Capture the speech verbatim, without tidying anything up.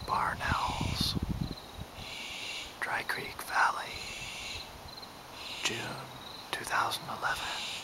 barn owls. Dry Creek Valley, June two thousand eleven.